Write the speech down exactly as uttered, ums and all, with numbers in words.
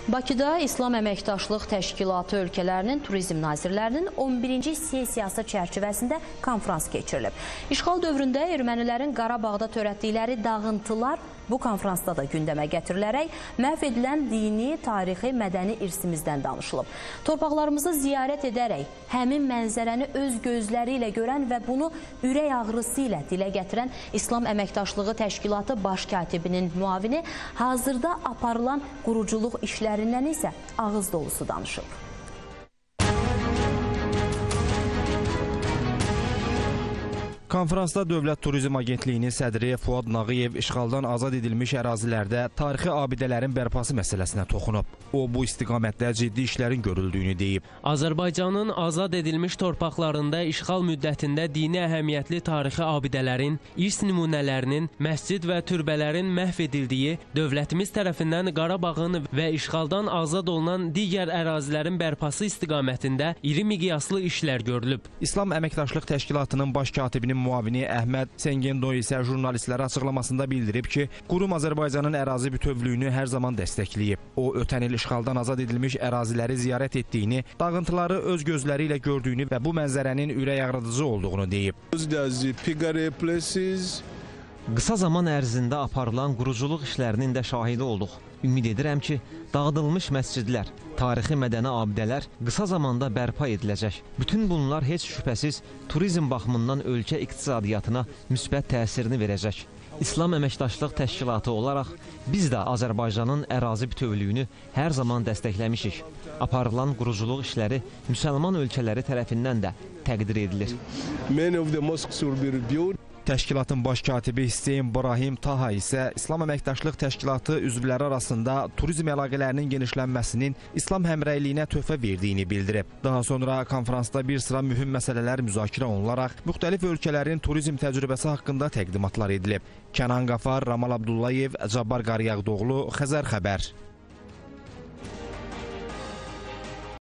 Bakıda İslam Əməkdaşlıq Təşkilatı ölkələrinin turizm nazirlərinin on birinci sessiyası çərçivəsində konfrans keçirilib. İşğal dövründə ermənilərin Qarabağda törətdikləri dağıntılar bu konfransda da gündəmə gətirilərək məhv edilən dini, tarixi, mədəni irsimizdən danışılıb. Torpaqlarımızı ziyarət edərək həmin mənzərəni öz gözləri ilə görən və bunu ürək ağrısı ilə dilə gətirən İslam Əməkdaşlığı Təşkilatı Baş Katibinin müavini hazırda aparılan quruculuq işlərindən isə ağız dolusu danışıb. Konfransda Dövlət Turizm Agentliyinin sədri Fuad Nağıyev işğaldan azad edilmiş ərazilərdə tarixi abidələrin bərpası məsələsinə toxunub. O, bu istiqamətdə ciddi işlərin görüldüyünü deyib. Azərbaycanın azad edilmiş torpaqlarında işğal müddətində dini əhəmiyyətli tarixi abidələrin, irs nümunələrinin, məscid və türbələrin məhv edildiyi, dövlətimiz tərəfindən Qarabağın və işğaldan azad olunan digər ərazilərin bərpası istiqamətində iri miqyaslı işlər görülüb. İslam Əməkdaşlıq Təşkilatının baş katibinin müavini Əhməd Sengendoy isə jurnalistlərə açıqlamasında bildirib ki, qurum Azərbaycanın ərazi bütövlüyünü hər zaman dəstəkləyib. O, ötən il işğaldan azad edilmiş əraziləri ziyarət etdiyini, dağıntıları öz gözləri ilə gördüyünü və bu mənzərənin ürək ağrıdıcı olduğunu deyib. Qısa zaman ərzində aparılan quruculuq işlərinin də şahidi olduq. Ümid edirəm ki, dağıdılmış məscidlər, tarixi mədəni abidələr qısa zamanda bərpa ediləcək. Bütün bunlar heç şübhəsiz turizm baxımından ölkə iqtisadiyyatına müsbət təsirini verəcək. İslam Əməkdaşlıq Təşkilatı olaraq biz də Azərbaycanın ərazi bütövlüyünü hər zaman dəstəkləmişik. Aparılan quruculuq işləri müsəlman ölkələri tərəfindən də təqdir edilir. Təşkilatın baş katibi Hüseyn İbrahim Taha isə İslam Əməkdaşlıq Təşkilatı üzvləri arasında turizm əlaqələrinin genişlənməsinin İslam həmrəyliyinə töhfə verdiyini bildirib. Daha sonra konfransda bir sıra mühüm məsələlər müzakirə olunaraq müxtəlif ölkələrin turizm təcrübəsi haqqında təqdimatlar edilib. Kənan Qafar, Ramal Abdullayev, Cabbar Qaryağdoğlu, Xəzər xəbər.